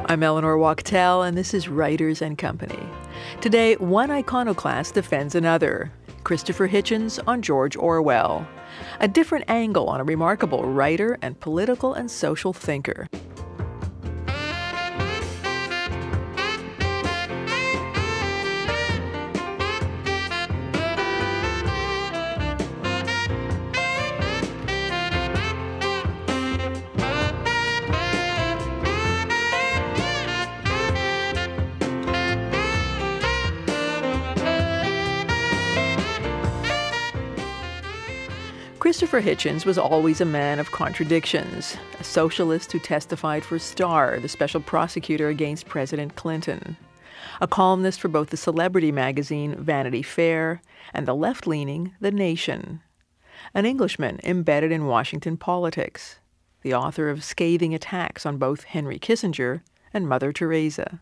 I'm Eleanor Wachtel, and this is Writers and Company. Today, one iconoclast defends another. Christopher Hitchens on George Orwell. A different angle on a remarkable writer and political and social thinker. Christopher Hitchens was always a man of contradictions, a socialist who testified for Starr, the special prosecutor against President Clinton, a columnist for both the celebrity magazine Vanity Fair and the left-leaning The Nation, an Englishman embedded in Washington politics, the author of scathing attacks on both Henry Kissinger and Mother Teresa.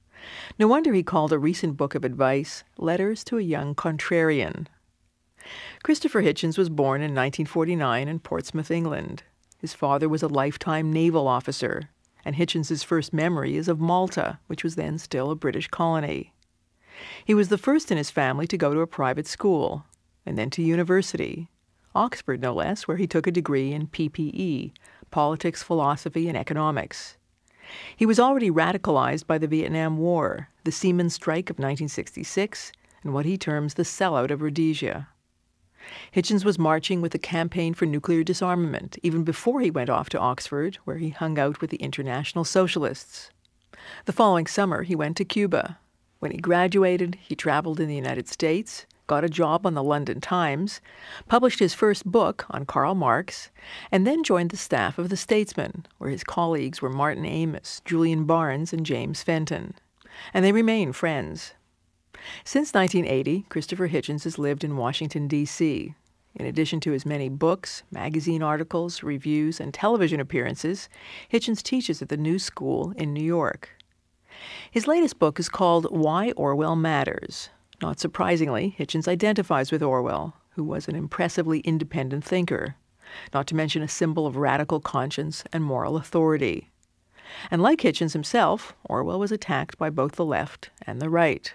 No wonder he called a recent book of advice Letters to a Young Contrarian. Christopher Hitchens was born in 1949 in Portsmouth, England. His father was a lifetime naval officer, and Hitchens' first memory is of Malta, which was then still a British colony. He was the first in his family to go to a private school, and then to university, Oxford no less, where he took a degree in PPE, politics, philosophy, and economics. He was already radicalized by the Vietnam War, the Seaman Strike of 1966, and what he terms the sellout of Rhodesia. Hitchens was marching with the Campaign for Nuclear Disarmament even before he went off to Oxford, where he hung out with the International Socialists. The following summer, he went to Cuba. When he graduated, he traveled in the United States, got a job on the London Times, published his first book on Karl Marx, and then joined the staff of The Statesman, where his colleagues were Martin Amis, Julian Barnes, and James Fenton. And they remain friends. Since 1980, Christopher Hitchens has lived in Washington, D.C. In addition to his many books, magazine articles, reviews, and television appearances, Hitchens teaches at the New School in New York. His latest book is called Why Orwell Matters. Not surprisingly, Hitchens identifies with Orwell, who was an impressively independent thinker, not to mention a symbol of radical conscience and moral authority. And like Hitchens himself, Orwell was attacked by both the left and the right.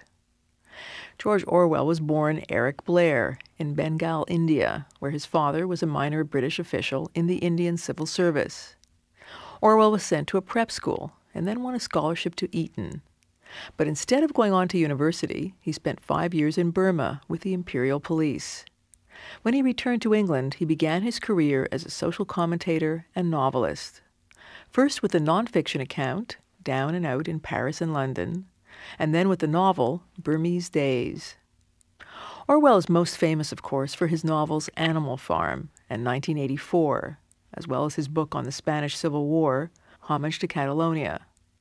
George Orwell was born Eric Blair in Bengal, India, where his father was a minor British official in the Indian Civil Service. Orwell was sent to a prep school and then won a scholarship to Eton. But instead of going on to university, he spent 5 years in Burma with the Imperial Police. When he returned to England, he began his career as a social commentator and novelist. First with the nonfiction account, Down and Out in Paris and London, and then with the novel Burmese Days. Orwell is most famous, of course, for his novels Animal Farm and 1984, as well as his book on the Spanish Civil War, Homage to Catalonia.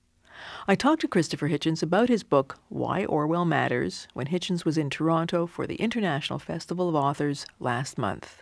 I talked to Christopher Hitchens about his book Why Orwell Matters when Hitchens was in Toronto for the International Festival of Authors last month.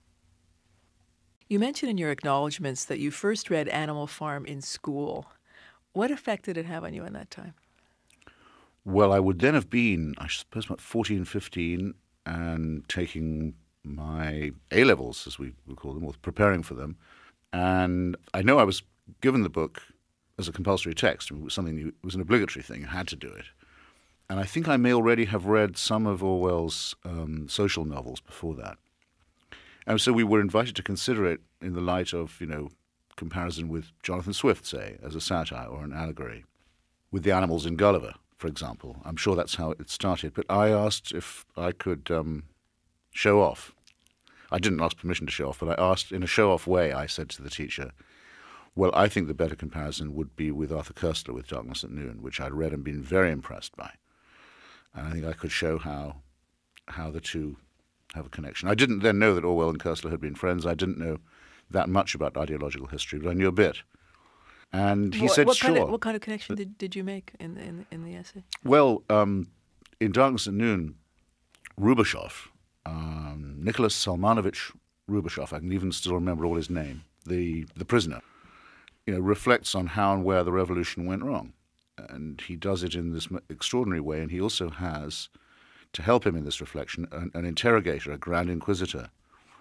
You mentioned in your acknowledgments that you first read Animal Farm in school. What effect did it have on you in that time? Well, I would then have been, I suppose, about 14, 15, and taking my A-levels, as we would call them, or preparing for them. And I know I was given the book as a compulsory text. It was it was an obligatory thing. You had to do it. And I think I may already have read some of Orwell's social novels before that. And so we were invited to consider it in the light of, comparison with Jonathan Swift, say, as a satire or an allegory, with the animals in Gulliver, for example. I'm sure that's how it started. But I asked if I could show off. I didn't ask permission to show off, but I asked in a show-off way. I said to the teacher, well, I think the better comparison would be with Arthur Koestler with Darkness at Noon, which I'd read and been very impressed by. And I think I could show how the two have a connection. I didn't then know that Orwell and Koestler had been friends. I didn't know that much about ideological history, but I knew a bit. And he said, sure. What kind of connection did you make in the essay? Well, in Darkness at Noon, Rubashov, Nicholas Salmanovich Rubashov, I can even still remember all his name, the prisoner, reflects on how and where the revolution went wrong. And he does it in this extraordinary way, and he also has, to help him in this reflection, an interrogator, a Grand Inquisitor,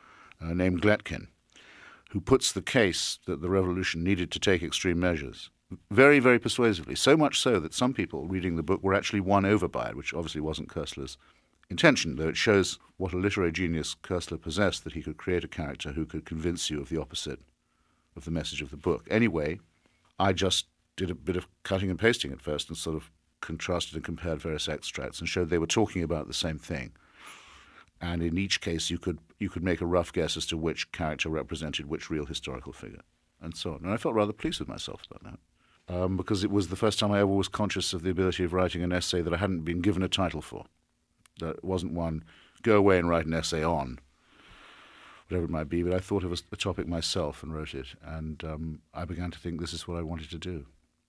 named Gletkin, who puts the case that the revolution needed to take extreme measures very, very persuasively. So much so that some people reading the book were actually won over by it, which obviously wasn't Koestler's intention, though it shows what a literary genius Koestler possessed, that he could create a character who could convince you of the opposite of the message of the book. Anyway, I just did a bit of cutting and pasting at first and sort of contrasted and compared various extracts and showed they were talking about the same thing. And in each case, you could make a rough guess as to which character represented which real historical figure, and so on. And I felt rather pleased with myself about that, because it was the first time I ever was conscious of the ability of writing an essay that I hadn't been given a title for. That wasn't one, go away and write an essay on, whatever it might be, but I thought of a topic myself and wrote it. And I began to think this is what I wanted to do.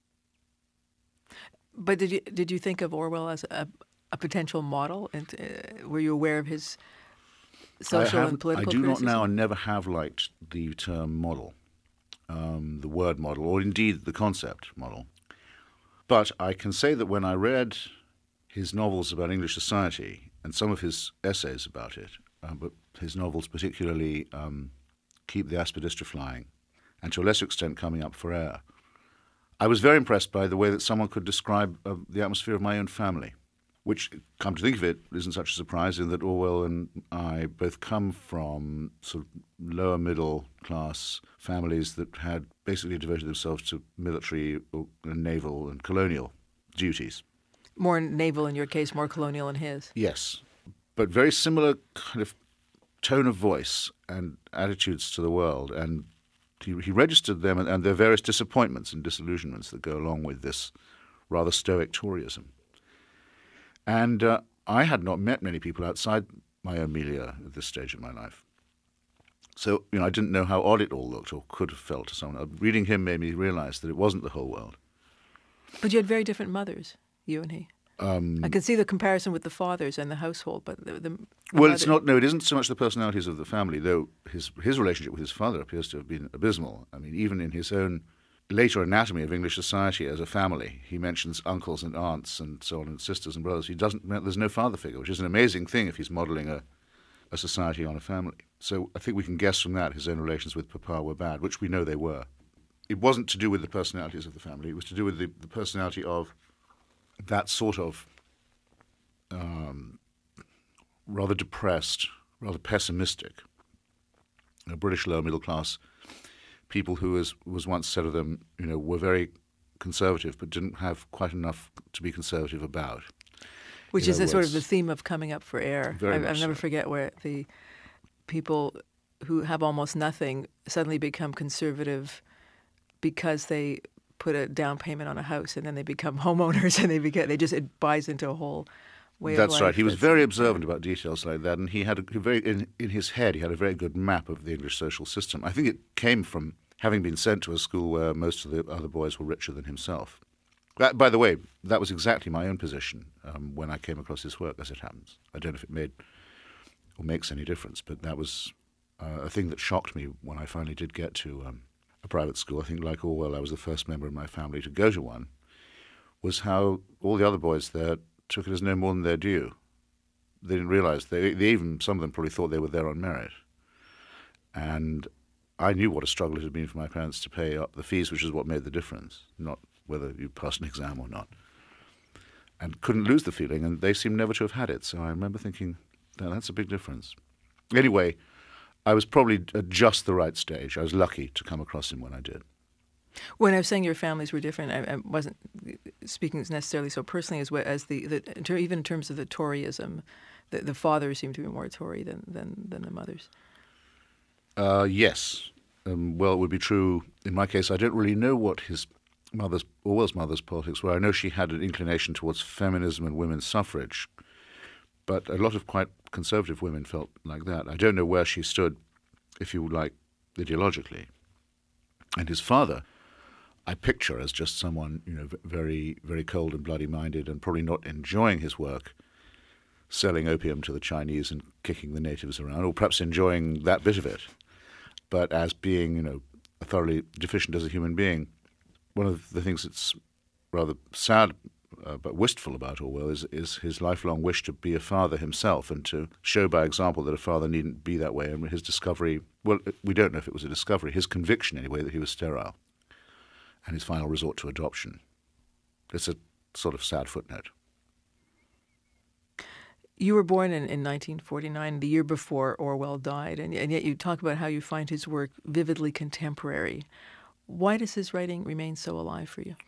But did you think of Orwell as a potential model? And were you aware of his social and political criticism? I do not now and never have liked the term model, the word model, or indeed the concept model. But I can say that when I read his novels about English society and some of his essays about it, but his novels particularly Keep the Aspidistra Flying, and to a lesser extent Coming Up for Air, I was very impressed by the way that someone could describe the atmosphere of my own family, which, come to think of it, isn't such a surprise in that Orwell and I both come from sort of lower middle class families that had basically devoted themselves to military and naval and colonial duties. More naval in your case, more colonial in his. Yes, but very similar kind of tone of voice and attitudes to the world. And he registered them and their various disappointments and disillusionments that go along with this rather stoic Toryism. And I had not met many people outside my own milieu at this stage of my life. So, I didn't know how odd it all looked or could have felt to someone else. Reading him made me realize that it wasn't the whole world. But you had very different mothers, you and he. I can see the comparison with the fathers and the household, but the well, it's not. No, it isn't so much the personalities of the family, though. His relationship with his father appears to have been abysmal. I mean, even in his own later anatomy of English society as a family, he mentions uncles and aunts and so on, and sisters and brothers. There's no father figure, which is an amazing thing if he's modelling a society on a family. So I think we can guess from that his own relations with Papa were bad, which we know they were. It wasn't to do with the personalities of the family. It was to do with the personality of that sort of rather depressed, rather pessimistic, British lower middle class people who, as was once said of them, were very conservative but didn't have quite enough to be conservative about. Which is sort of the theme of Coming Up for Air. I'll never forget where the people who have almost nothing suddenly become conservative because they put a down payment on a house, and then they become homeowners, and it buys into a whole way of life. That's right. He was very observant about details like that, and he had in his head, he had a very good map of the English social system. I think it came from having been sent to a school where most of the other boys were richer than himself. By the way, that was exactly my own position when I came across his work, as it happens. I don't know if it made or makes any difference, but that was a thing that shocked me when I finally did get to a private school. I think, like Orwell, I was the first member of my family to go to one, was how all the other boys there took it as no more than their due. They didn't realize, they even, some of them probably thought they were there on merit. And I knew what a struggle it had been for my parents to pay up the fees, which is what made the difference, not whether you passed an exam or not. And couldn't lose the feeling, and they seemed never to have had it. So I remember thinking, that's a big difference. Anyway, I was probably at just the right stage. I was lucky to come across him when I did. When I was saying your families were different, I wasn't speaking necessarily so personally as even in terms of the Toryism. The fathers seemed to be more Tory than the mothers. Yes. Well, it would be true in my case. I don't really know what Orwell's mother's politics were. I know she had an inclination towards feminism and women's suffrage, but a lot of quite conservative women felt like that. I don't know where she stood, if you like, ideologically. And his father, I picture as just someone, very, very cold and bloody-minded and probably not enjoying his work, selling opium to the Chinese and kicking the natives around, or perhaps enjoying that bit of it, but as being, thoroughly deficient as a human being. One of the things that's rather sad but wistful about Orwell is his lifelong wish to be a father himself and to show by example that a father needn't be that way. And his discovery, well, we don't know if it was a discovery, his conviction anyway, that he was sterile. and his final resort to adoption. It's a sort of sad footnote. You were born in 1949, the year before Orwell died, and yet you talk about how you find his work vividly contemporary. Why does his writing remain so alive for you?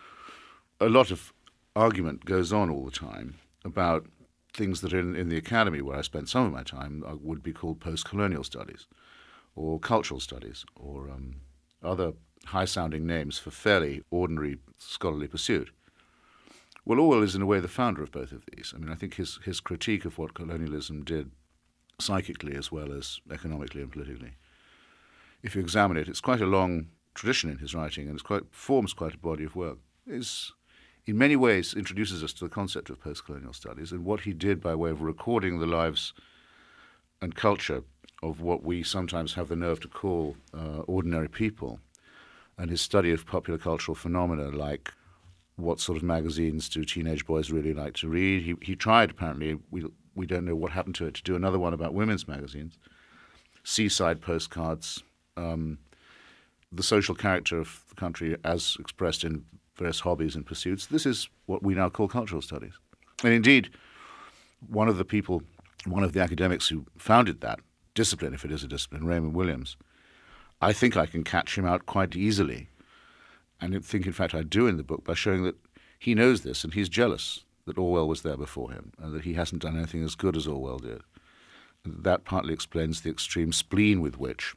A lot of argument goes on all the time about things that in the academy, where I spent some of my time, would be called post-colonial studies or cultural studies or other high-sounding names for fairly ordinary scholarly pursuit. Well, Orwell is in a way the founder of both of these. I mean, I think his critique of what colonialism did psychically as well as economically and politically, if you examine it, it's quite a long tradition in his writing and forms quite a body of work. Is in many ways introduces us to the concept of post-colonial studies and what he did by way of recording the lives and culture of what we sometimes have the nerve to call ordinary people, and his study of popular cultural phenomena like what sort of magazines do teenage boys really like to read. He tried, apparently, we don't know what happened to it, to do another one about women's magazines, seaside postcards, the social character of the country as expressed in various hobbies and pursuits. This is what we now call cultural studies. And indeed, one of the academics who founded that discipline, if it is a discipline, Raymond Williams, I think I can catch him out quite easily. And I think, in fact, I do in the book by showing that he knows this and he's jealous that Orwell was there before him and that he hasn't done anything as good as Orwell did. And that partly explains the extreme spleen with which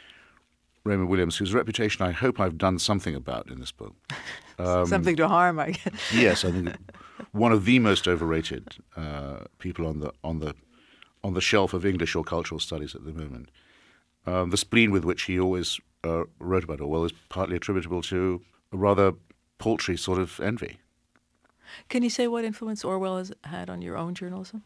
Raymond Williams, whose reputation I hope I've done something about in this book. Something to harm, I guess. Yes, I think one of the most overrated people on the shelf of English or cultural studies at the moment. The spleen with which he always wrote about Orwell is partly attributable to a rather paltry sort of envy. Can you say what influence Orwell has had on your own journalism?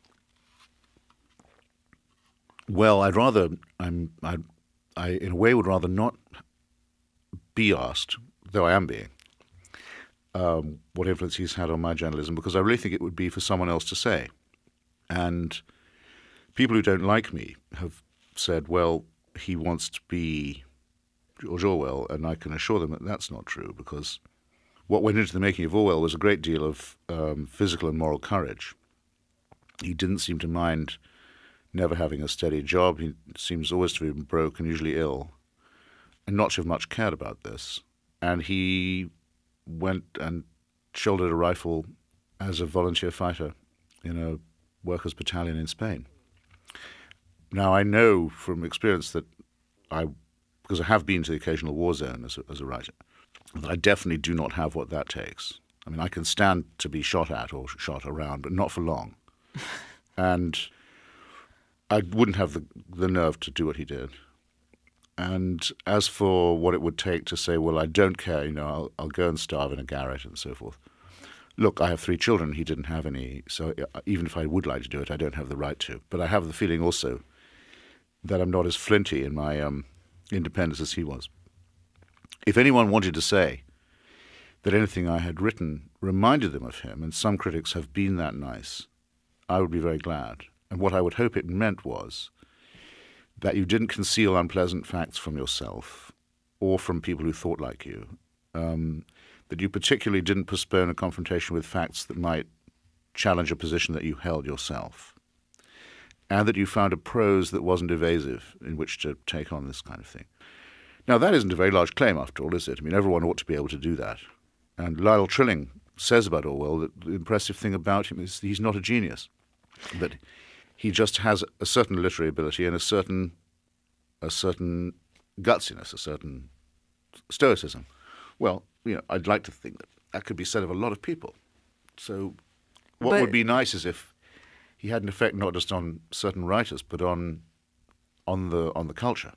Well, I in a way would rather not be asked, though I am being, what influence he's had on my journalism, because I really think it would be for someone else to say. And people who don't like me have said, well, he wants to be George Orwell, and I can assure them that that's not true, because what went into the making of Orwell was a great deal of physical and moral courage. He didn't seem to mind never having a steady job. He seems always to be broke and usually ill, and not to have much cared about this. And he went and shouldered a rifle as a volunteer fighter in a workers' battalion in Spain. Now, I know from experience that because I have been to the occasional war zone as a writer, that I definitely do not have what that takes. I mean, I can stand to be shot at or shot around, but not for long. And I wouldn't have the nerve to do what he did. And as for what it would take to say, well, I don't care, I'll go and starve in a garret and so forth. Look, I have 3 children. He didn't have any. So even if I would like to do it, I don't have the right to. But I have the feeling also that I'm not as flinty in my independence as he was. If anyone wanted to say that anything I had written reminded them of him, and some critics have been that nice, I would be very glad. And what I would hope it meant was that you didn't conceal unpleasant facts from yourself or from people who thought like you, that you particularly didn't postpone a confrontation with facts that might challenge a position that you held yourself, and that you found a prose that wasn't evasive in which to take on this kind of thing. Now, that isn't a very large claim, after all, is it? I mean, everyone ought to be able to do that. And Lyle Trilling says about Orwell that the impressive thing about him is he's not a genius, that he just has a certain literary ability and a certain gutsiness, a certain stoicism. Well, I'd like to think that that could be said of a lot of people. So what would be nice is if he had an effect not just on certain writers, but on the culture.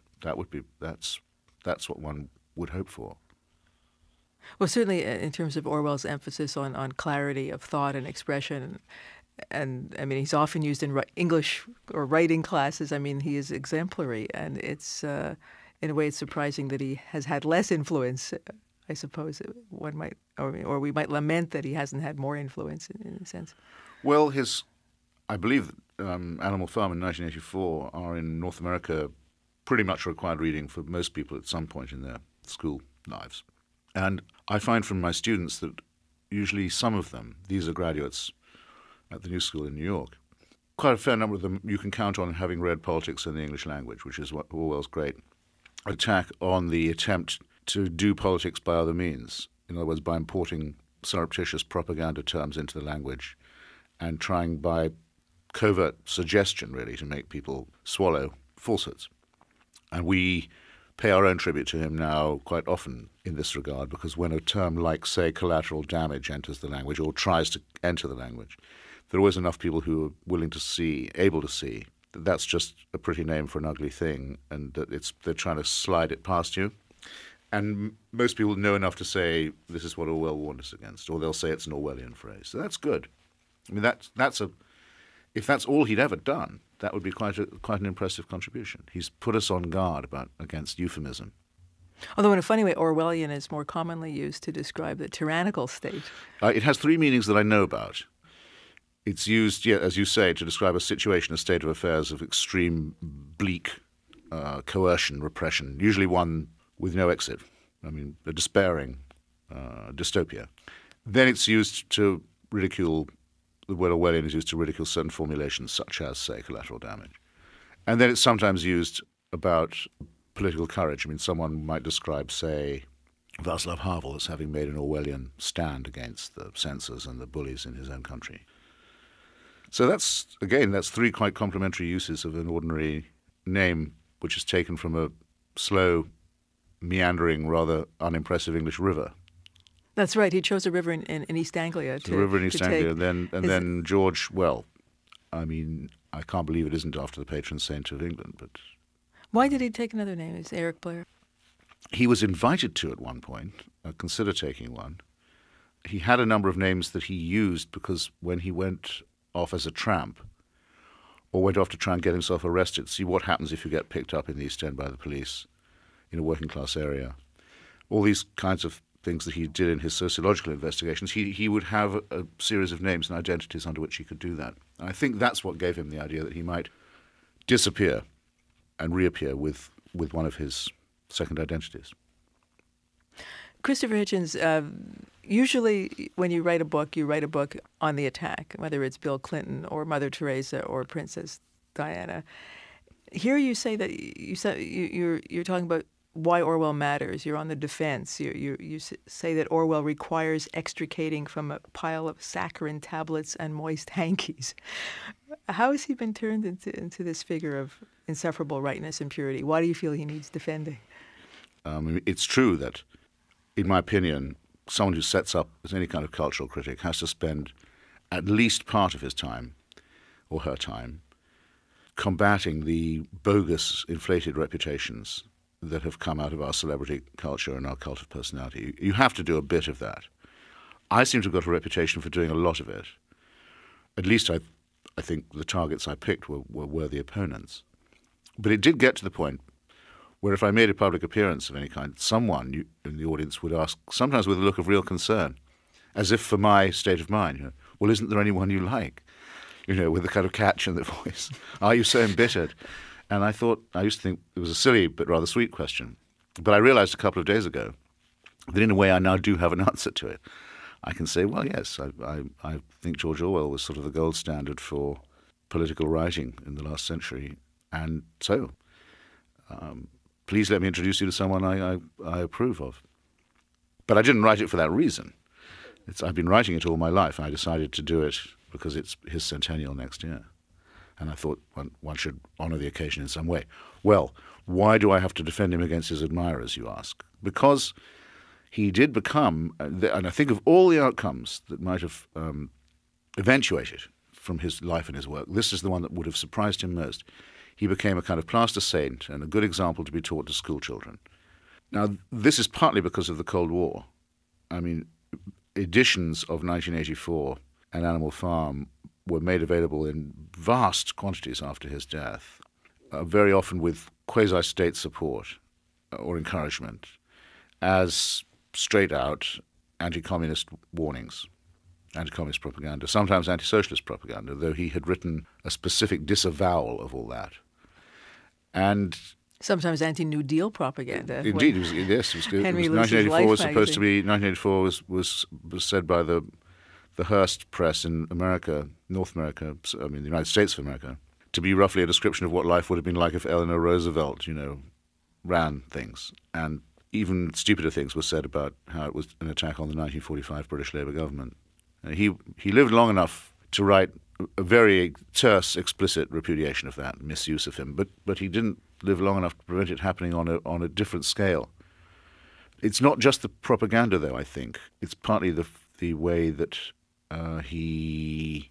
That's what one would hope for. Well, certainly in terms of Orwell's emphasis on clarity of thought and expression, and I mean, he's often used in English or writing classes. I mean, he is exemplary, and it's in a way it's surprising that he has had less influence. I suppose one might, or we might lament that he hasn't had more influence in a sense. Well, I believe Animal Farm in 1984 are in North America pretty much required reading for most people at some point in their school lives. And I find from my students that usually some of them, these are graduates at the New School in New York, quite a fair number of them you can count on having read Politics in the English Language, which is what Orwell's great attack on the attempt to do politics by other means. In other words, by importing surreptitious propaganda terms into the language and trying by covert suggestion, really, to make people swallow falsehoods. And we pay our own tribute to him now quite often in this regard, because when a term like, say, collateral damage enters the language or tries to enter the language, there are always enough people who are willing to see, able to see, that that's just a pretty name for an ugly thing and that they're trying to slide it past you. And most people know enough to say, this is what Orwell warned us against, or they'll say it's an Orwellian phrase. So that's good. I mean, if that's all he'd ever done, that would be quite an impressive contribution. He's put us on guard against euphemism. Although in a funny way, Orwellian is more commonly used to describe the tyrannical state. It has three meanings that I know about. It's used, as you say, to describe a situation, a state of affairs of extreme, bleak coercion, repression, usually one with no exit. I mean, a despairing dystopia. Then it's used to ridicule, the word Orwellian is used to ridicule certain formulations, such as, say, collateral damage. And then it's sometimes used about political courage. I mean, someone might describe, say, Václav Havel as having made an Orwellian stand against the censors and the bullies in his own country. So that's three quite complementary uses of an ordinary name, which is taken from a slow, meandering, rather unimpressive English river. That's right. He chose a river in East Anglia. The river in East Anglia. Then George, well, I mean, I can't believe it isn't after the patron saint of England. But why did he take another name? Is Eric Blair? He was invited to at one point, consider taking one. He had a number of names that he used because when he went off as a tramp or went off to try and get himself arrested, see what happens if you get picked up in the East End by the police in a working class area. All these kinds of things that he did in his sociological investigations, he would have a series of names and identities under which he could do that. And I think that's what gave him the idea that he might disappear and reappear with one of his second identities. Christopher Hitchens, usually when you write a book on the attack, whether it's Bill Clinton or Mother Teresa or Princess Diana. Here you say that you're talking about why Orwell matters. You're on the defense. You say that Orwell requires extricating from a pile of saccharin tablets and moist hankies. How has he been turned into this figure of insufferable rightness and purity? Why do you feel he needs defending? It's true that, in my opinion, someone who sets up as any kind of cultural critic has to spend at least part of his time, or her time, combating the bogus, inflated reputations that have come out of our celebrity culture and our cult of personality. You have to do a bit of that. I seem to have got a reputation for doing a lot of it. At least I think the targets I picked were worthy opponents. But it did get to the point where if I made a public appearance of any kind, someone in the audience would ask, sometimes with a look of real concern, as if for my state of mind, well, isn't there anyone you like? With a kind of catch in the voice. Are you so embittered? And I used to think it was a silly but rather sweet question. But I realized a couple of days ago that in a way I now do have an answer to it. I can say, well, yes, I think George Orwell was sort of the gold standard for political writing in the last century. And so, please let me introduce you to someone I approve of. But I didn't write it for that reason. I've been writing it all my life, and I decided to do it because it's his centennial next year. And I thought one should honour the occasion in some way. Well, why do I have to defend him against his admirers, you ask? Because he did become, and I think of all the outcomes that might have eventuated from his life and his work, this is the one that would have surprised him most. He became a kind of plaster saint and a good example to be taught to school children. Now, this is partly because of the Cold War. I mean, editions of 1984 and Animal Farm were made available in vast quantities after his death, very often with quasi-state support or encouragement, as straight-out anti-communist warnings, anti-communist propaganda, sometimes anti-socialist propaganda, though he had written a specific disavowal of all that. And Sometimes anti-New Deal propaganda. Indeed, yes, it was good. Henry It was Lewis's 1984 Life was supposed to magazine. be. 1984 was said by the Hearst press in America, North America, I mean the United States of America, to be roughly a description of what life would have been like if Eleanor Roosevelt, ran things. And even stupider things were said about how it was an attack on the 1945 British Labour government. He lived long enough to write a very terse, explicit repudiation of that misuse of him, but he didn't live long enough to prevent it happening on a different scale. It's not just the propaganda, though. I think it's partly the way that he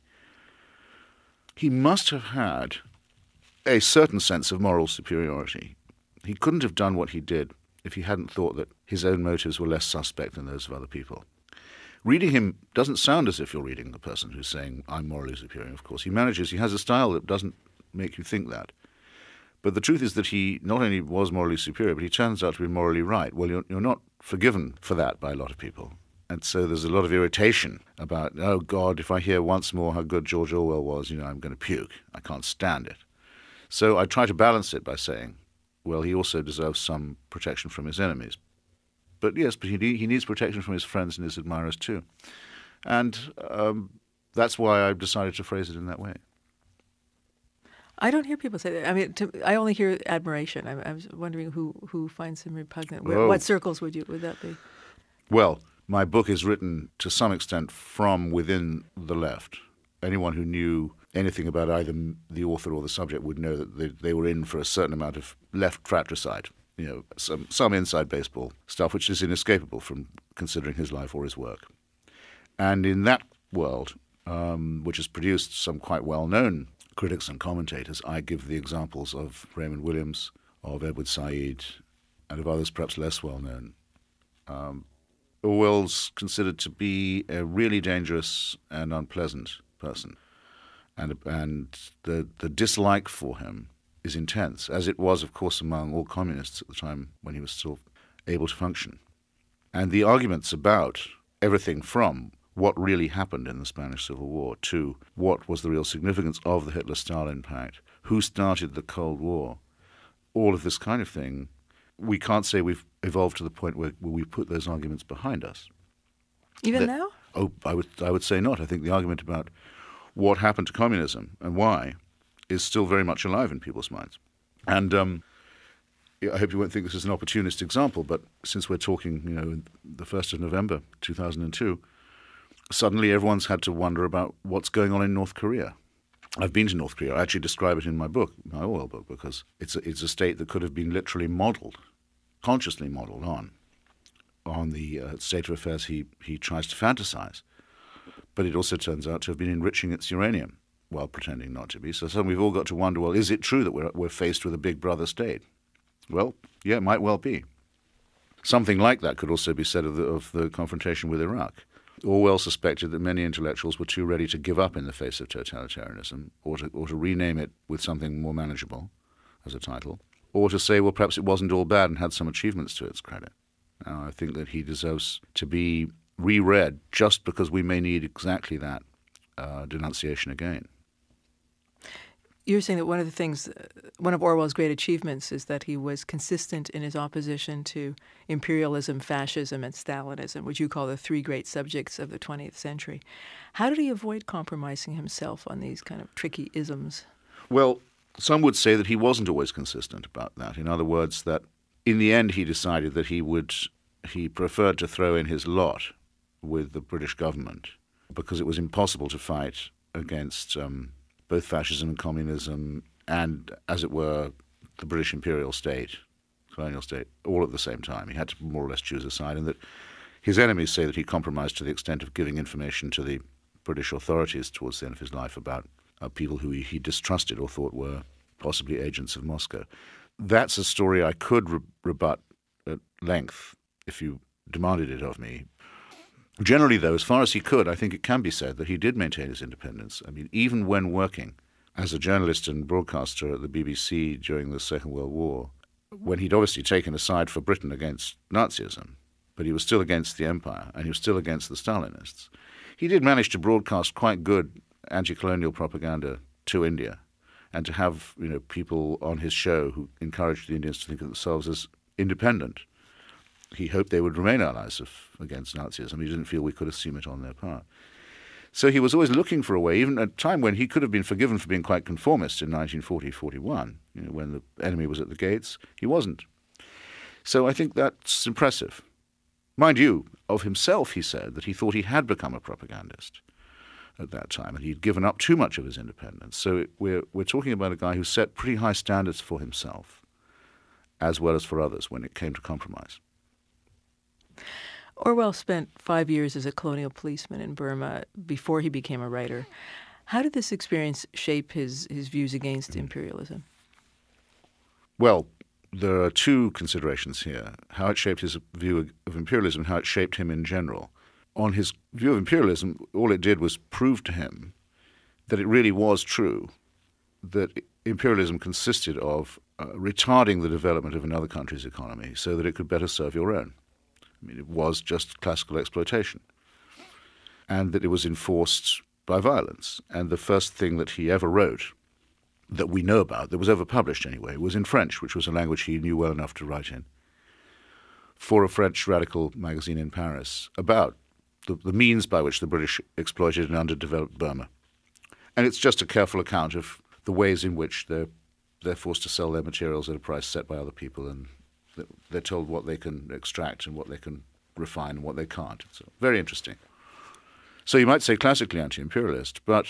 must have had a certain sense of moral superiority. He couldn't have done what he did if he hadn't thought that his own motives were less suspect than those of other people. Reading him doesn't sound as if you're reading a person who's saying, I'm morally superior. Of course, he has a style that doesn't make you think that. But the truth is that he not only was morally superior, but he turns out to be morally right. Well, you're not forgiven for that by a lot of people. And so there's a lot of irritation about, oh, God, if I hear once more how good George Orwell was, I'm going to puke. I can't stand it. So I try to balance it by saying, well, he also deserves some protection from his enemies. But yes, but he needs protection from his friends and his admirers too. And that's why I've decided to phrase it in that way. I don't hear people say that. I mean, I only hear admiration. I was wondering who finds him repugnant. What circles would that be? Well, my book is written to some extent from within the left. Anyone who knew anything about either the author or the subject would know that they were in for a certain amount of left fratricide. Some inside baseball stuff which is inescapable from considering his life or his work. And in that world, which has produced some quite well-known critics and commentators, I give the examples of Raymond Williams, of Edward Said, and of others perhaps less well-known. Orwell's considered to be a really dangerous and unpleasant person. And the dislike for him is intense, as it was, of course, among all communists at the time when he was still able to function. And the arguments about everything from what really happened in the Spanish Civil War to what was the real significance of the Hitler-Stalin Pact, who started the Cold War, all of this kind of thing, we can't say we've evolved to the point where we put those arguments behind us. Even now? Oh, I would say not. I think the argument about what happened to communism and why is still very much alive in people's minds. And I hope you won't think this is an opportunist example, but since we're talking, the 1st of November 2002, suddenly everyone's had to wonder about what's going on in North Korea. I've been to North Korea. I actually describe it in my book, my Orwell book, because it's a state that could have been literally modeled, consciously modeled on the state of affairs he tries to fantasize. But it also turns out to have been enriching its uranium while pretending not to be. So suddenly we've all got to wonder, well, is it true that we're faced with a big brother state? Well, yeah, it might well be. Something like that could also be said of the confrontation with Iraq. Orwell suspected that many intellectuals were too ready to give up in the face of totalitarianism, or to rename it with something more manageable as a title, or to say, well, perhaps it wasn't all bad and had some achievements to its credit. Now, I think that he deserves to be reread just because we may need exactly that denunciation again. You're saying that one of Orwell's great achievements is that he was consistent in his opposition to imperialism, fascism, and Stalinism, which you call the three great subjects of the 20th century. How did he avoid compromising himself on these kind of tricky isms? Well, some would say that he wasn't always consistent about that. In other words, that in the end he decided that he preferred to throw in his lot with the British government because it was impossible to fight against both fascism and communism and, as it were, the British imperial state, colonial state, all at the same time. He had to more or less choose a side, and that his enemies say that he compromised to the extent of giving information to the British authorities towards the end of his life about people who he distrusted or thought were possibly agents of Moscow. That's a story I could rebut at length if you demanded it of me. Generally, though, as far as he could, I think it can be said that he did maintain his independence. I mean, even when working as a journalist and broadcaster at the BBC during the Second World War, when he'd obviously taken a side for Britain against Nazism, but he was still against the empire, and he was still against the Stalinists, he did manage to broadcast quite good anti-colonial propaganda to India. and to have people on his show who encouraged the Indians to think of themselves as independent. He hoped they would remain allies against Nazism. He didn't feel we could assume it on their part. So he was always looking for a way, even at a time when he could have been forgiven for being quite conformist in 1940-41, when the enemy was at the gates. He wasn't. So I think that's impressive. Mind you, of himself he said that he thought he had become a propagandist at that time, and he'd given up too much of his independence. So we're talking about a guy who set pretty high standards for himself, as well as for others, when it came to compromise. Orwell spent 5 years as a colonial policeman in Burma before he became a writer. How did this experience shape his views against imperialism? Well, there are two considerations here: how it shaped his view of imperialism and how it shaped him in general. On his view of imperialism, all it did was prove to him that it really was true that imperialism consisted of retarding the development of another country's economy so that it could better serve your own. I mean, it was just classical exploitation, and that it was enforced by violence. And the first thing that he ever wrote that we know about, that was ever published anyway, was in French, which was a language he knew well enough to write in, for a French radical magazine in Paris, about the means by which the British exploited an underdeveloped Burma. And it's just a careful account of the ways in which they're forced to sell their materials at a price set by other people, and they're told what they can extract and what they can refine and what they can't. So very interesting. So you might say classically anti-imperialist, but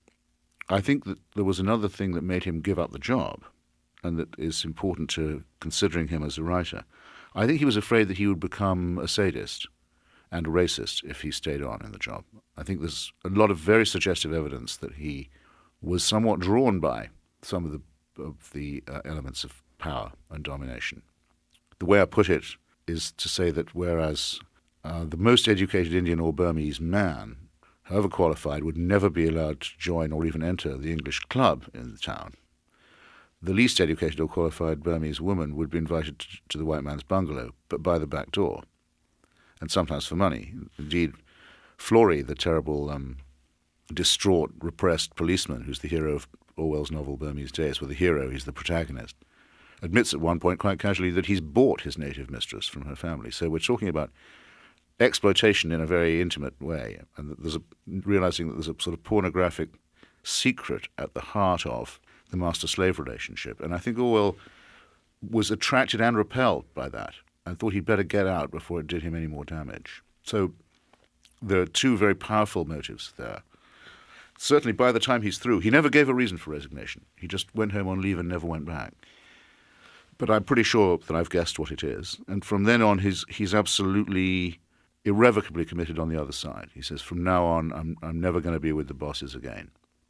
I think that there was another thing that made him give up the job, and that is important to considering him as a writer. I think he was afraid that he would become a sadist and a racist if he stayed on in the job. I think there's a lot of very suggestive evidence that he was somewhat drawn by some of the elements of power and domination. The way I put it is to say that whereas the most educated Indian or Burmese man, however qualified, would never be allowed to join or even enter the English club in the town, the least educated or qualified Burmese woman would be invited to the white man's bungalow, but by the back door, and sometimes for money. Indeed, Flory, the terrible, distraught, repressed policeman who's the hero of Orwell's novel Burmese Days, well, the hero, he's the protagonist, admits at one point quite casually that he's bought his native mistress from her family. So we're talking about exploitation in a very intimate way, and that there's realizing that there's a sort of pornographic secret at the heart of the master-slave relationship. And I think Orwell was attracted and repelled by that and thought he'd better get out before it did him any more damage. So there are two very powerful motives there. Certainly by the time he's through, he never gave a reason for resignation. He just went home on leave and never went back. But I'm pretty sure that I've guessed what it is. And from then on, he's absolutely irrevocably committed on the other side. He says, from now on, I'm never going to be with the bosses again.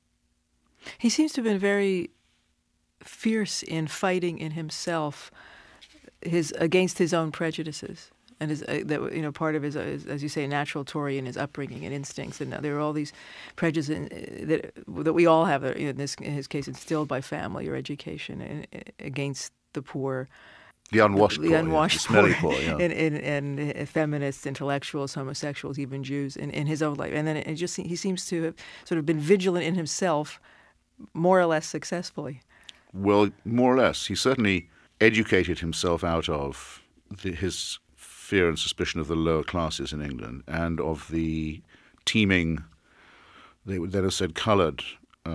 He seems to have been very fierce in fighting in himself against his own prejudices, and part of his, as you say, natural Tory in his upbringing and instincts. And there are all these prejudices that we all have, in his case, instilled by family or education against the poor. The unwashed poor, the smelly poor, yeah. and feminists, intellectuals, homosexuals, even Jews in his own life. And then he seems to have sort of been vigilant in himself, more or less successfully. Well, more or less. He certainly educated himself out of his fear and suspicion of the lower classes in England and of the teeming, they would then have said, coloured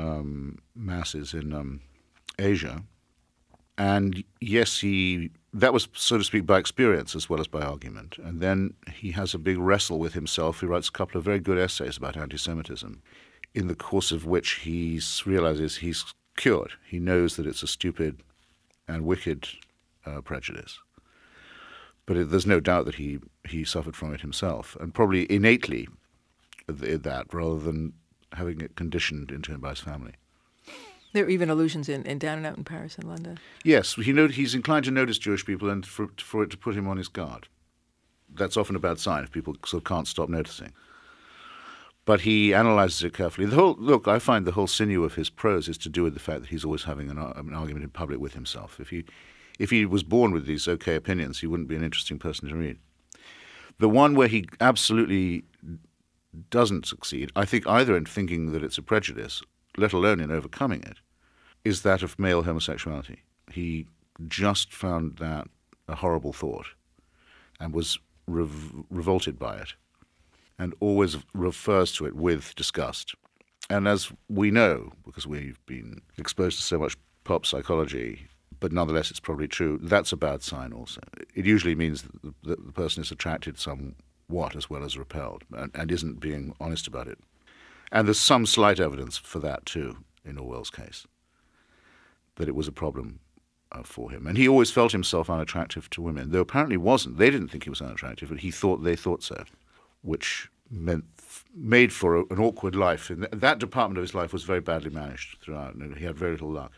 masses in Asia. And yes, that was, so to speak, by experience as well as by argument. And then he has a big wrestle with himself. He writes a couple of very good essays about anti-Semitism, in the course of which he realizes he's cured. He knows that it's a stupid and wicked prejudice. But there's no doubt that he suffered from it himself, and probably innately that, rather than having it conditioned into him by his family. There are even allusions in Down and Out in Paris and London. Yes, he's inclined to notice Jewish people and for it to put him on his guard. That's often a bad sign if people sort of can't stop noticing. But he analyzes it carefully. I find the whole sinew of his prose is to do with the fact that he's always having an argument in public with himself. If he was born with these okay opinions, he wouldn't be an interesting person to read. The one where he absolutely doesn't succeed, I think, either in thinking that it's a prejudice, let alone in overcoming it, is that of male homosexuality. He just found that a horrible thought and was revolted by it, and always refers to it with disgust. And as we know, because we've been exposed to so much pop psychology, but nonetheless it's probably true, that's a bad sign also. It usually means that the person is attracted somewhat as well as repelled, and isn't being honest about it. And there's some slight evidence for that too, in Orwell's case, that it was a problem for him. And he always felt himself unattractive to women, though apparently wasn't. They didn't think he was unattractive, but they thought so, which made for an awkward life. And that department of his life was very badly managed throughout, and he had very little luck.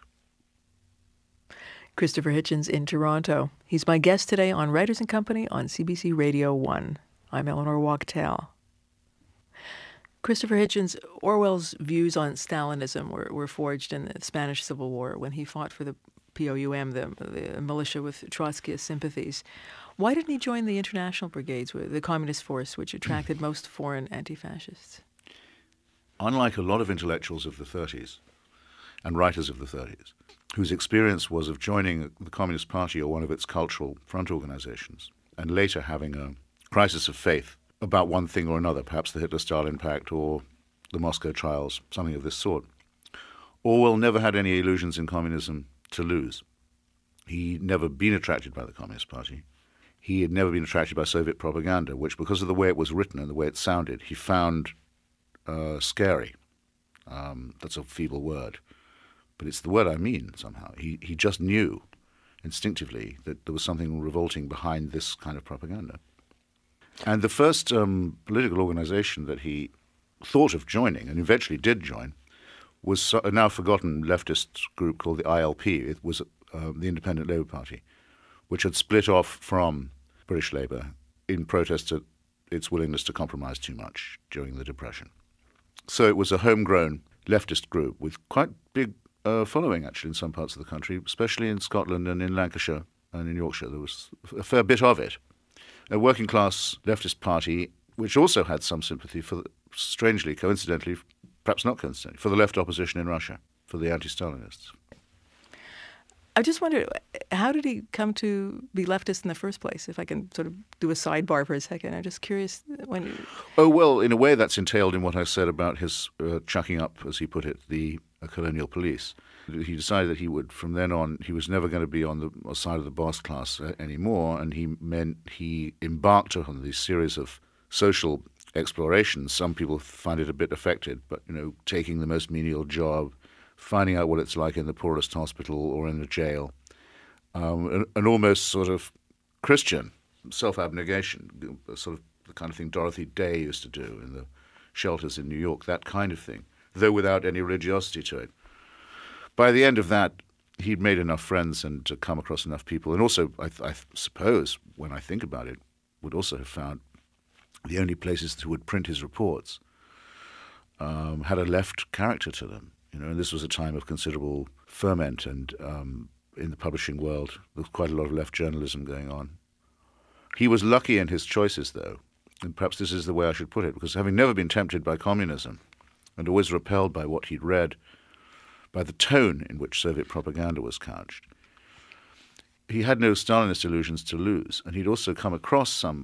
Christopher Hitchens in Toronto. He's my guest today on Writers and Company on CBC Radio 1. I'm Eleanor Wachtel. Christopher Hitchens, Orwell's views on Stalinism were forged in the Spanish Civil War when he fought for the POUM, the militia with Trotskyist sympathies. Why didn't he join the international brigades, the communist force, which attracted most foreign anti-fascists? Unlike a lot of intellectuals of the 30s and writers of the 30s, whose experience was of joining the Communist Party or one of its cultural front organizations, and later having a crisis of faith about one thing or another, perhaps the Hitler-Stalin Pact or the Moscow trials, something of this sort, Orwell never had any illusions in communism to lose. He'd never been attracted by the Communist Party. He had never been attracted by Soviet propaganda, which, because of the way it was written and the way it sounded, he found scary. That's a feeble word, but it's the word I mean somehow. He just knew instinctively that there was something revolting behind this kind of propaganda. And the first political organization that he thought of joining, and eventually did join, was a now forgotten leftist group called the ILP. It was the Independent Labour Party, which had split off from British Labour in protest at its willingness to compromise too much during the Depression. So it was a homegrown leftist group with quite big following, actually, in some parts of the country, especially in Scotland and in Lancashire and in Yorkshire. There was a fair bit of it. A working-class leftist party, which also had some sympathy for, strangely, coincidentally, perhaps not coincidentally, for the left opposition in Russia, for the anti-Stalinists. I just wondered, how did he come to be leftist in the first place? If I can sort of do a sidebar for a second. I'm just curious when... Oh, well, in a way that's entailed in what I said about his chucking up, as he put it, the colonial police. He decided that he would, from then on, he was never going to be on the side of the boss class anymore, and he embarked on this series of social explorations. Some people find it a bit affected, but, taking the most menial job, finding out what it's like in the poorest hospital or in a jail, an almost sort of Christian self-abnegation, sort of the kind of thing Dorothy Day used to do in the shelters in New York, that kind of thing, though without any religiosity to it. By the end of that, he'd made enough friends and come across enough people, and also, I suppose, when I think about it, would also have found the only places that would print his reports had a left character to them. And this was a time of considerable ferment, and in the publishing world, there was quite a lot of left journalism going on. He was lucky in his choices, though, and perhaps this is the way I should put it, because having never been tempted by communism and always repelled by what he'd read, by the tone in which Soviet propaganda was couched, he had no Stalinist illusions to lose, and he'd also come across some,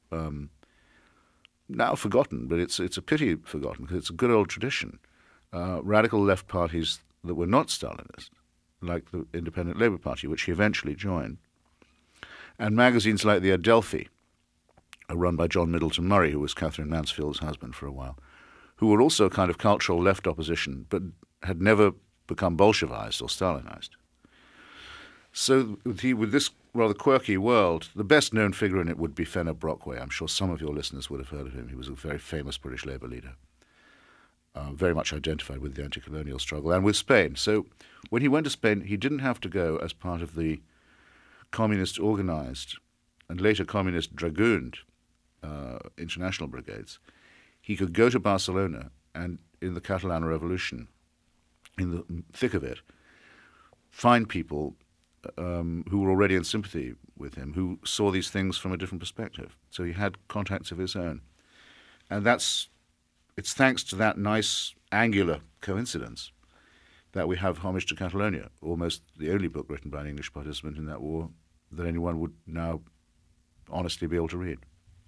now forgotten, but it's a pity forgotten, because it's a good old tradition, radical left parties that were not Stalinist, like the Independent Labour Party, which he eventually joined, and magazines like the Adelphi, run by John Middleton Murray, who was Catherine Mansfield's husband for a while, who were also a kind of cultural left opposition, but had never become Bolshevized or Stalinized. So with this rather quirky world, the best-known figure in it would be Fenner Brockway. I'm sure some of your listeners would have heard of him. He was a very famous British Labour leader, very much identified with the anti-colonial struggle and with Spain. So when he went to Spain, he didn't have to go as part of the communist-organized and later communist dragooned international brigades. He could go to Barcelona and, in the Catalan Revolution, in the thick of it, find people who were already in sympathy with him, who saw these things from a different perspective. So he had contacts of his own. And it's thanks to that nice, angular coincidence that we have Homage to Catalonia, almost the only book written by an English participant in that war that anyone would now honestly be able to read.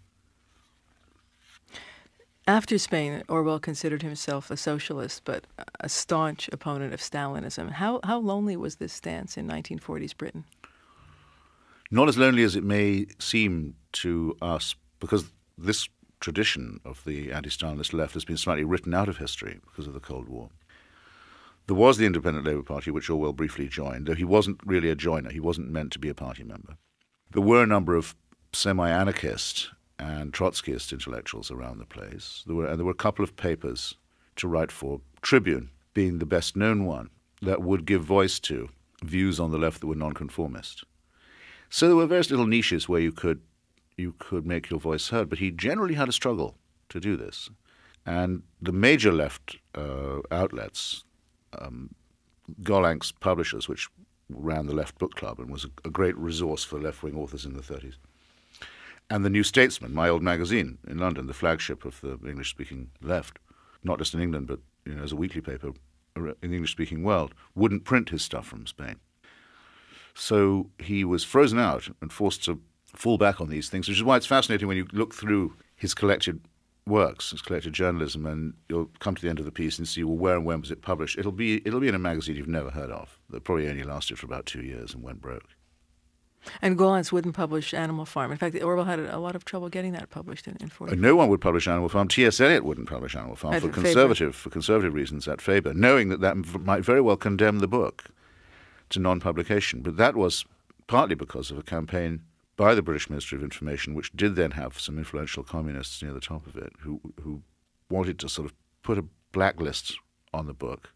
After Spain, Orwell considered himself a socialist, but a staunch opponent of Stalinism. How lonely was this stance in 1940s Britain? Not as lonely as it may seem to us, because this tradition of the anti-Stalinist left has been slightly written out of history because of the Cold War. There was the Independent Labour Party, which Orwell briefly joined, though he wasn't really a joiner. He wasn't meant to be a party member. There were a number of semi-anarchist and Trotskyist intellectuals around the place. There were a couple of papers to write for, Tribune being the best-known one, that would give voice to views on the left that were nonconformist. So there were various little niches where you could make your voice heard, but he generally had a struggle to do this. And the major left outlets, Golank's publishers, which ran the Left Book Club and was a great resource for left-wing authors in the 30s, and the New Statesman, my old magazine in London, the flagship of the English-speaking left, not just in England, but as a weekly paper in the English-speaking world, wouldn't print his stuff from Spain. So he was frozen out and forced to fall back on these things, which is why it's fascinating when you look through his collected works, his collected journalism, and you'll come to the end of the piece and see, well, where and when was it published? It'll be in a magazine you've never heard of, that probably only lasted for about 2 years and went broke. And Gollancz wouldn't publish Animal Farm. In fact, Orwell had a lot of trouble getting that published in 40. No one would publish Animal Farm. T.S. Eliot wouldn't publish Animal Farm for conservative reasons at Faber, knowing that might very well condemn the book to non-publication. But that was partly because of a campaign by the British Ministry of Information, which did then have some influential communists near the top of it, who wanted to sort of put a blacklist on the book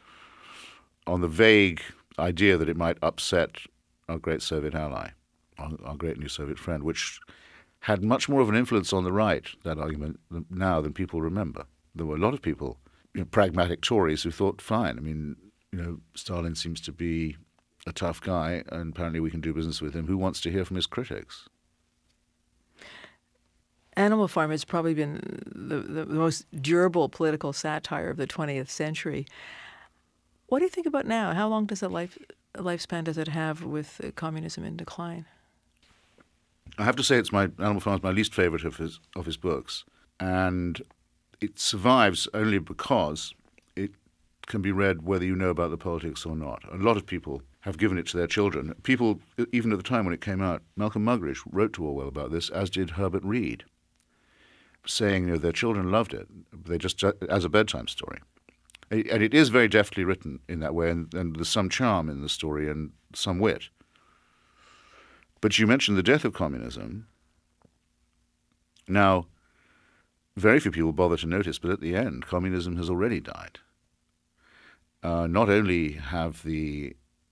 on the vague idea that it might upset our great Soviet ally, our great new Soviet friend, which had much more of an influence on the right, that argument, now than people remember. There were a lot of people, pragmatic Tories, who thought, fine, I mean, Stalin seems to be a tough guy, and apparently we can do business with him. Who wants to hear from his critics? Animal Farm has probably been the most durable political satire of the 20th century. What do you think about now? How long does a lifespan does it have with communism in decline? I have to say, Animal Farm is my least favorite of his books, and it survives only because it can be read whether you know about the politics or not. A lot of people have given it to their children. People, even at the time when it came out, Malcolm Muggeridge wrote to Orwell about this, as did Herbert Reed, saying their children loved it. They just as a bedtime story. And it is very deftly written in that way, and there's some charm in the story and some wit. But you mentioned the death of communism. Now, very few people bother to notice, but at the end, communism has already died. Not only have the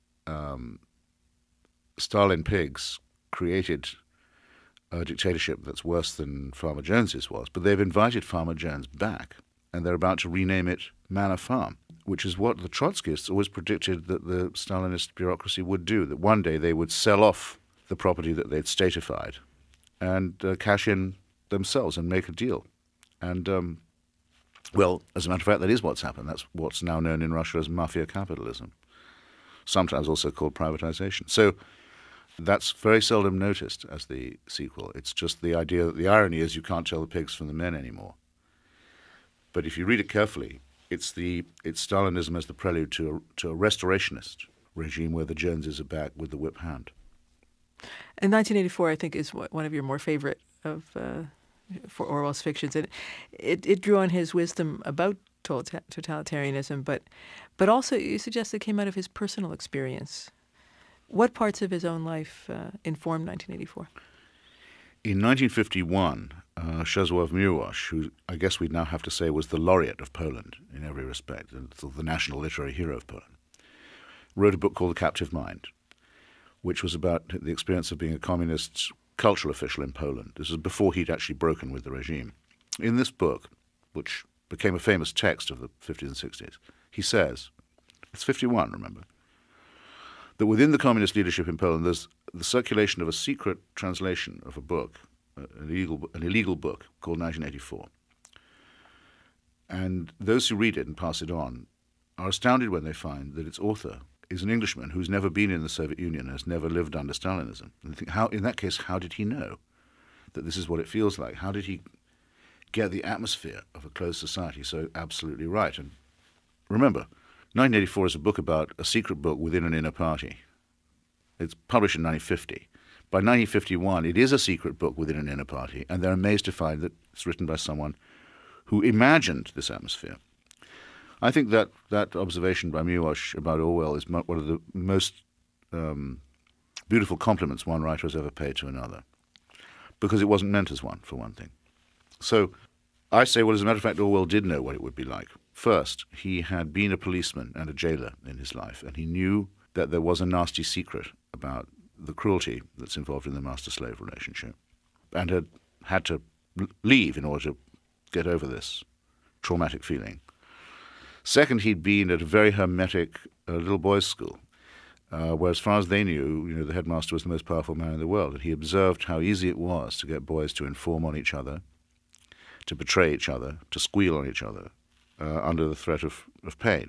Stalin pigs created a dictatorship that's worse than Farmer Jones's was, but they've invited Farmer Jones back, and they're about to rename it Manor Farm, which is what the Trotskyists always predicted that the Stalinist bureaucracy would do, that one day they would sell off the property that they'd statified and cash in themselves and make a deal. And, well, as a matter of fact, that is what's happened. That's what's now known in Russia as mafia capitalism, sometimes also called privatization. So that's very seldom noticed as the sequel. It's just the idea that the irony is you can't tell the pigs from the men anymore. But if you read it carefully, it's Stalinism as the prelude to a restorationist regime where the Joneses are back with the whip hand. And 1984, I think, is one of your more favorite for Orwell's fictions. And it drew on his wisdom about totalitarianism, but also you suggest it came out of his personal experience. What parts of his own life informed 1984? In 1951, Czesław Miłosz, who I guess we'd now have to say was the laureate of Poland in every respect, the national literary hero of Poland, wrote a book called The Captive Mind, which was about the experience of being a communist cultural official in Poland. This was before he'd actually broken with the regime. In this book, which became a famous text of the 50s and 60s, he says, it's 51, remember, that within the communist leadership in Poland, there's the circulation of a secret translation of a book, an illegal book called 1984. And those who read it and pass it on are astounded when they find that its author is an Englishman who's never been in the Soviet Union, has never lived under Stalinism. And they think, in that case, how did he know that this is what it feels like? How did he get the atmosphere of a closed society so absolutely right? And remember, 1984 is a book about a secret book within an inner party. It's published in 1950. By 1951, it is a secret book within an inner party, and they're amazed to find that it's written by someone who imagined this atmosphere. I think that observation by Miłosz about Orwell is one of the most beautiful compliments one writer has ever paid to another, because it wasn't meant as one, for one thing. So I say, well, as a matter of fact, Orwell did know what it would be like. First, he had been a policeman and a jailer in his life, and he knew that there was a nasty secret about the cruelty that's involved in the master-slave relationship, and had to leave in order to get over this traumatic feeling. Second, he'd been at a very hermetic little boys' school, where as far as they knew, the headmaster was the most powerful man in the world, and he observed how easy it was to get boys to inform on each other, to betray each other, to squeal on each other, under the threat of pain.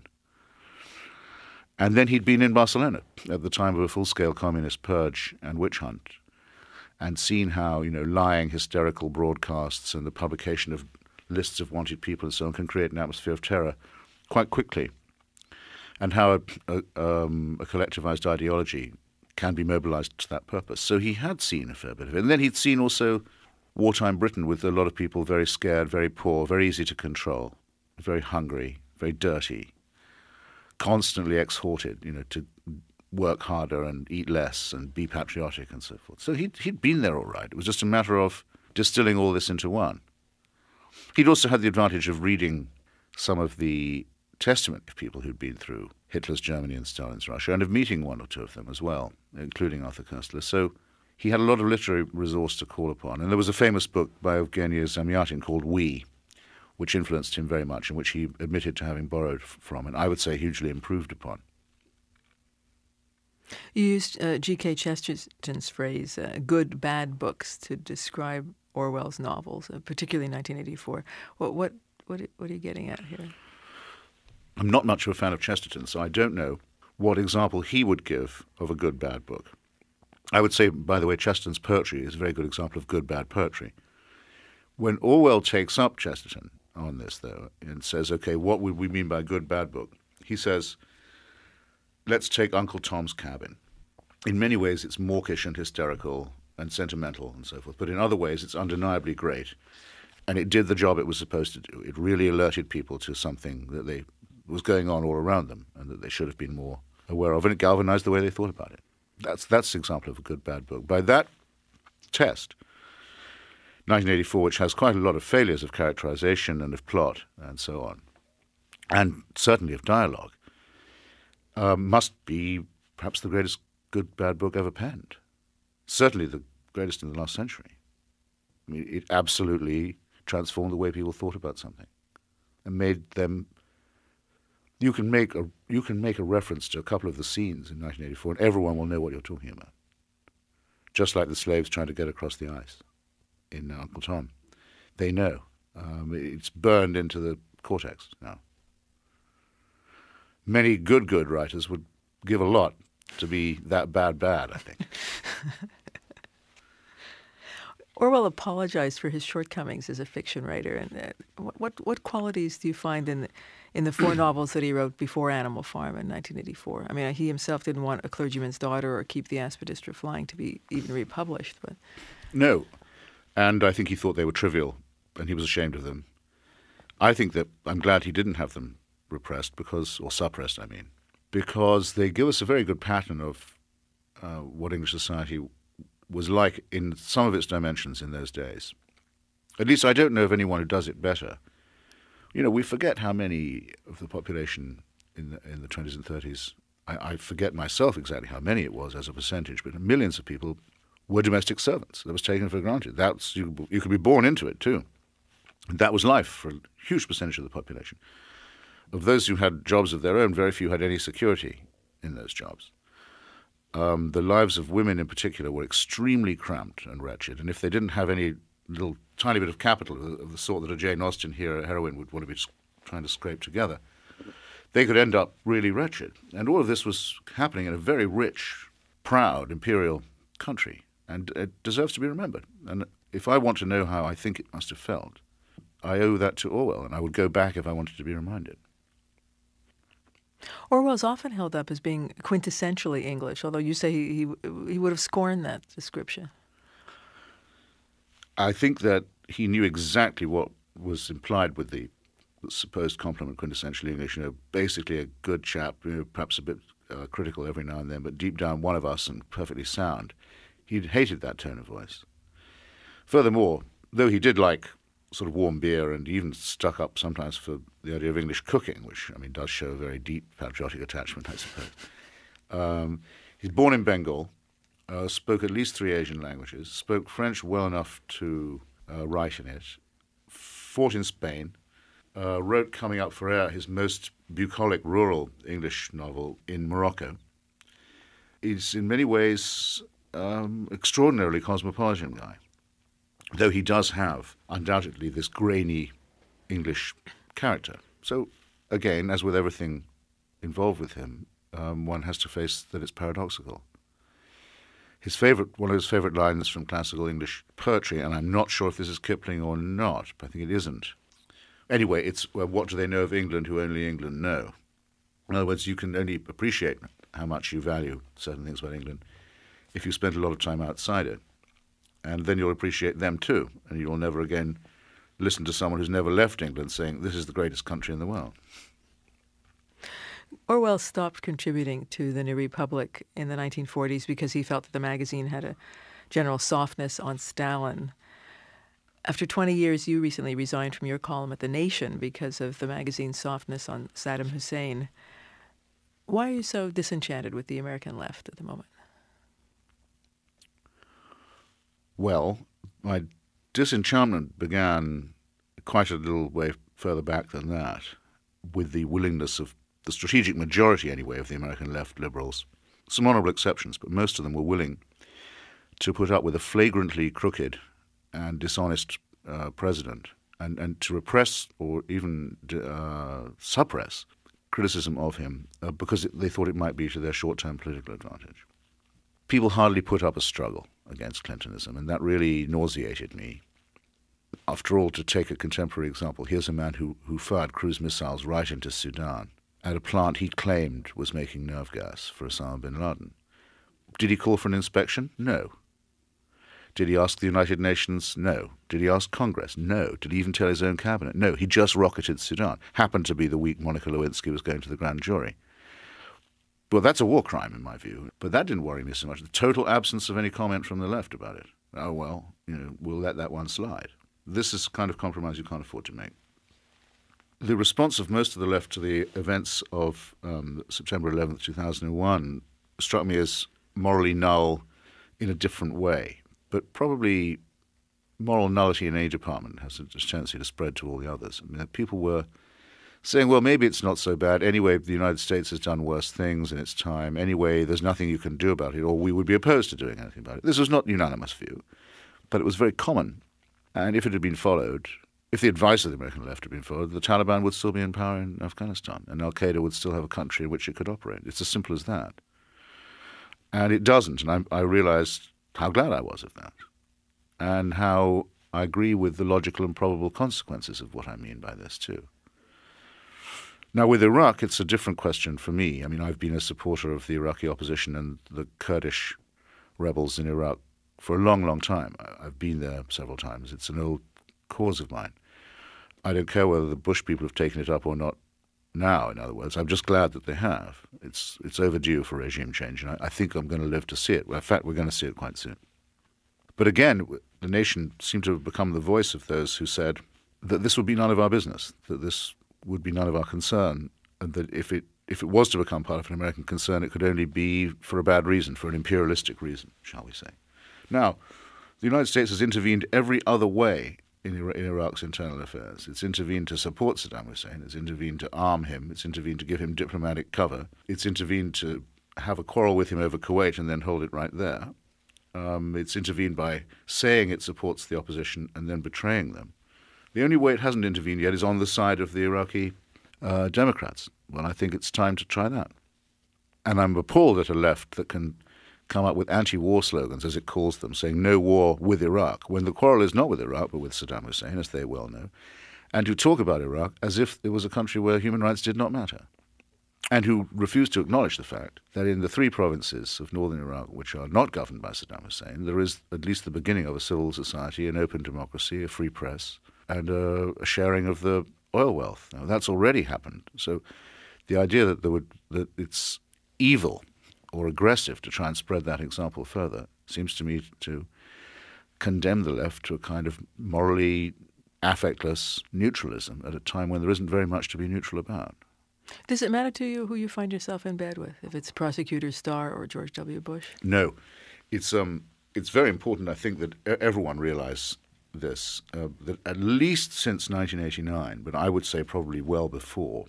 And then he'd been in Barcelona at the time of a full-scale communist purge and witch hunt, and seen how, lying, hysterical broadcasts and the publication of lists of wanted people and so on can create an atmosphere of terror quite quickly, and how a collectivized ideology can be mobilized to that purpose. So he had seen a fair bit of it. And then he'd seen also wartime Britain with a lot of people very scared, very poor, very easy to control, very hungry, very dirty, constantly exhorted, to work harder and eat less and be patriotic and so forth. So he'd been there all right. It was just a matter of distilling all this into one. He'd also had the advantage of reading some of the testament of people who'd been through Hitler's Germany and Stalin's Russia, and of meeting one or two of them as well, including Arthur Koestler. So he had a lot of literary resource to call upon. And there was a famous book by Evgeny Zamyatin called We, which influenced him very much, and which he admitted to having borrowed from, and I would say hugely improved upon. You used G.K. Chesterton's phrase, good, bad books, to describe Orwell's novels, particularly 1984. What are you getting at here? I'm not much of a fan of Chesterton, so I don't know what example he would give of a good, bad book. I would say, by the way, Chesterton's poetry is a very good example of good, bad poetry. When Orwell takes up Chesterton on this, though, and says, okay, what would we mean by a good, bad book? He says, let's take Uncle Tom's Cabin. In many ways, it's mawkish and hysterical and sentimental and so forth, but in other ways, it's undeniably great. And it did the job it was supposed to do. It really alerted people to something that was going on all around them and that they should have been more aware of, and it galvanized the way they thought about it. That's the example of a good, bad book. By that test, 1984, which has quite a lot of failures of characterization and of plot and so on, and certainly of dialogue, must be perhaps the greatest good, bad book ever penned. Certainly the greatest in the last century. I mean, it absolutely transformed the way people thought about something and made them. You can make a reference to a couple of the scenes in 1984, and everyone will know what you're talking about. Just like the slaves trying to get across the ice in Uncle Tom, they know. It's burned into the cortex now. Many good writers would give a lot to be that bad, I think. Orwell apologized for his shortcomings as a fiction writer. And what qualities do you find in the four novels that he wrote before Animal Farm in 1984? I mean, he himself didn't want A Clergyman's Daughter or Keep the Aspidistra Flying to be even republished. But no, and I think he thought they were trivial, and he was ashamed of them. I think that I'm glad he didn't have them repressed or suppressed, I mean, because they give us a very good pattern of what English society was like in some of its dimensions in those days. At least I don't know of anyone who does it better. We forget how many of the population in the 20s and 30s, I forget myself exactly how many it was as a percentage, but millions of people were domestic servants. That was taken for granted. You could be born into it too. And that was life for a huge percentage of the population. Of those who had jobs of their own, very few had any security in those jobs. The lives of women in particular were extremely cramped and wretched, and if they didn't have any little tiny bit of capital of the sort that a Jane Austen heroine would want to be trying to scrape together, they could end up really wretched. And all of this was happening in a very rich, proud, imperial country, and it deserves to be remembered. And if I want to know how I think it must have felt, I owe that to Orwell, and I would go back if I wanted to be reminded. Orwell's often held up as being quintessentially English, although you say he would have scorned that description. I think that he knew exactly what was implied with the supposed compliment quintessentially English. Basically a good chap, perhaps a bit critical every now and then, but deep down one of us and perfectly sound. He hated that tone of voice. Furthermore, though he did like sort of warm beer and even stuck up sometimes for the idea of English cooking, which, does show a very deep patriotic attachment, I suppose. He's born in Bengal, spoke at least 3 Asian languages, spoke French well enough to write in it, fought in Spain, wrote Coming Up for Air, his most bucolic rural English novel, in Morocco. He's in many ways extraordinarily cosmopolitan guy, though he does have undoubtedly this grainy English character. So again, as with everything involved with him, one has to face that it's paradoxical. One of his favourite lines from classical English poetry, and I'm not sure if this is Kipling or not, but I think it isn't. Anyway, it's, well, what do they know of England who only England know? In other words, you can only appreciate how much you value certain things about England if you spend a lot of time outside it. And then you'll appreciate them too, and you'll never again listen to someone who's never left England saying, this is the greatest country in the world. Orwell stopped contributing to the New Republic in the 1940s because he felt that the magazine had a general softness on Stalin. After 20 years, you recently resigned from your column at The Nation because of the magazine's softness on Saddam Hussein. Why are you so disenchanted with the American left at the moment? Well, my disenchantment began quite a little way further back than that, with the willingness of the strategic majority, anyway, of the American left liberals, some honourable exceptions, but most of them were willing to put up with a flagrantly crooked and dishonest president and to repress or even suppress criticism of him because they thought it might be to their short-term political advantage. People hardly put up a struggle against Clintonism, and that really nauseated me. After all, to take a contemporary example, here's a man who fired cruise missiles right into Sudan at a plant he claimed was making nerve gas for Osama bin Laden. Did he call for an inspection? No. Did he ask the United Nations? No. Did he ask Congress? No. Did he even tell his own cabinet? No. He just rocketed Sudan. Happened to be the week Monica Lewinsky was going to the grand jury. Well, that's a war crime in my view, but that didn't worry me so much. The total absence of any comment from the left about it. Oh, well, we'll let that one slide. This is the kind of compromise you can't afford to make. The response of most of the left to the events of September 11th, 2001 struck me as morally null in a different way. But probably moral nullity in any department has a tendency to spread to all the others. People were saying, well, maybe it's not so bad. Anyway, the United States has done worse things in its time. Anyway, there's nothing you can do about it, or we would be opposed to doing anything about it. This was not unanimous view, but it was very common. And if it had been followed, if the advice of the American left had been followed, the Taliban would still be in power in Afghanistan, and al-Qaeda would still have a country in which it could operate. It's as simple as that. And it doesn't, and I realized how glad I was of that, and how I agree with the logical and probable consequences of what I mean by this too. Now, with Iraq, it's a different question for me. I've been a supporter of the Iraqi opposition and the Kurdish rebels in Iraq for a long, long time. I've been there several times. It's an old cause of mine. I don't care whether the Bush people have taken it up or not now, in other words. I'm just glad that they have. It's overdue for regime change, and I think I'm going to live to see it. Well, in fact, we're going to see it quite soon. But again, the Nation seemed to have become the voice of those who said that this would be none of our business, that this would be none of our concern, and that if it was to become part of an American concern, it could only be for a bad reason, for an imperialistic reason, shall we say. Now, the United States has intervened every other way in Iraq's internal affairs. It's intervened to support Saddam Hussein. It's intervened to arm him. It's intervened to give him diplomatic cover. It's intervened to have a quarrel with him over Kuwait and then hold it right there. It's intervened by saying it supports the opposition and then betraying them. The only way it hasn't intervened yet is on the side of the Iraqi Democrats. well, I think it's time to try that. And I'm appalled at a left that can come up with anti-war slogans, as it calls them, saying no war with Iraq, when the quarrel is not with Iraq, but with Saddam Hussein, as they well know, and who talk about Iraq as if it was a country where human rights did not matter, and who refuse to acknowledge the fact that in the 3 provinces of northern Iraq, which are not governed by Saddam Hussein, there is at least the beginning of a civil society, an open democracy, a free press, and a sharing of the oil wealth. Now, that's already happened. So the idea that it's evil or aggressive to try and spread that example further seems to me to condemn the left to a kind of morally affectless neutralism at a time when there isn't very much to be neutral about. Does it matter to you who you find yourself in bed with, if it's Prosecutor Starr or George W. Bush? No. It's very important, I think, that everyone realize this, that at least since 1989, but I would say probably well before,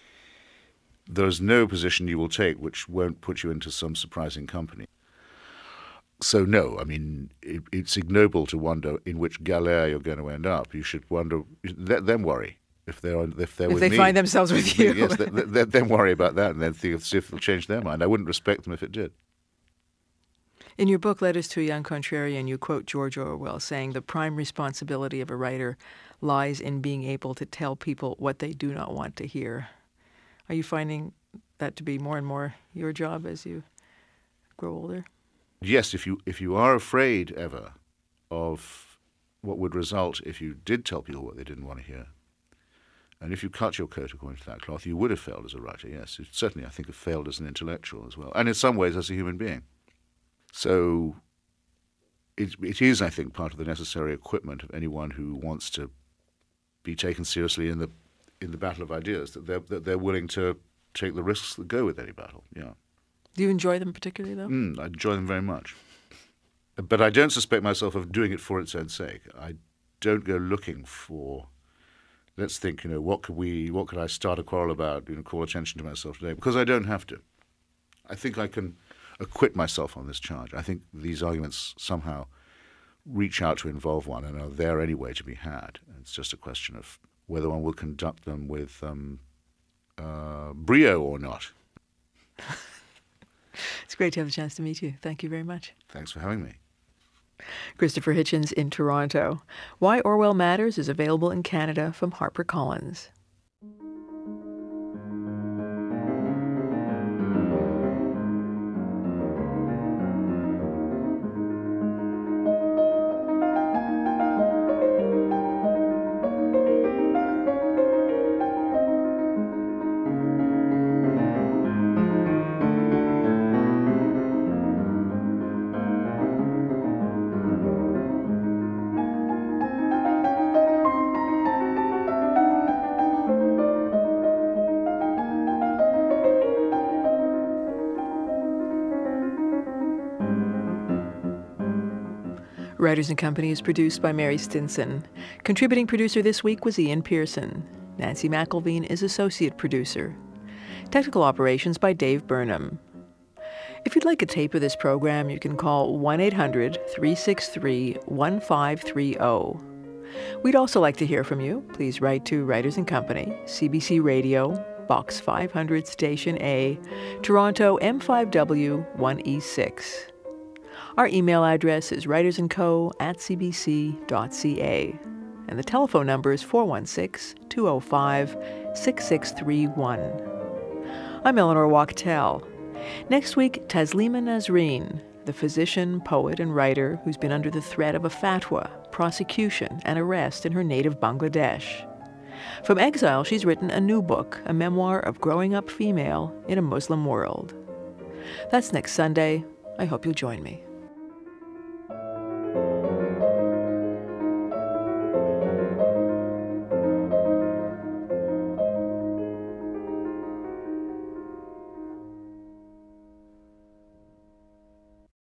there's no position you will take which won't put you into some surprising company. So no, I mean, it's ignoble to wonder in which galère you're going to end up. You should wonder, let them worry if they're with me. If they find themselves with you. Yes, let them worry about that and then see if they'll change their mind. I wouldn't respect them if it did. In your book, Letters to a Young Contrarian, you quote George Orwell saying, "The prime responsibility of a writer lies in being able to tell people what they do not want to hear." Are you finding that to be more and more your job as you grow older? Yes, if you are afraid ever of what would result if you did tell people what they didn't want to hear, and if you cut your coat according to that cloth, you would have failed as a writer, yes. You certainly, I think, have failed as an intellectual as well, and in some ways as a human being. So it is, I think, part of the necessary equipment of anyone who wants to be taken seriously in the battle of ideas, that they're willing to take the risks that go with any battle. Yeah. Do you enjoy them particularly, though? I enjoy them very much. But I don't suspect myself of doing it for its own sake. I don't go looking for, let's think, what could I start a quarrel about, call attention to myself today, because I don't have to. I think I can acquit myself on this charge. I think these arguments somehow reach out to involve one and are there anyway to be had. It's just a question of whether one will conduct them with brio or not. It's great to have a chance to meet you. Thank you very much. Thanks for having me. Christopher Hitchens in Toronto. Why Orwell Matters is available in Canada from HarperCollins. Writers and Company is produced by Mary Stinson. Contributing producer this week was Ian Pearson. Nancy McElveen is associate producer. Technical operations by Dave Burnham. If you'd like a tape of this program, you can call 1-800-363-1530. We'd also like to hear from you. Please write to Writers and Company, CBC Radio, Box 500 Station A, Toronto M5W 1E6. Our email address is writersandco@cbc.ca, and the telephone number is 416-205-6631. I'm Eleanor Wachtel. Next week, Taslima Nasreen, the physician, poet, and writer who's been under the threat of a fatwa, prosecution, and arrest in her native Bangladesh. From exile, she's written a new book, a memoir of growing up female in a Muslim world. That's next Sunday. I hope you'll join me.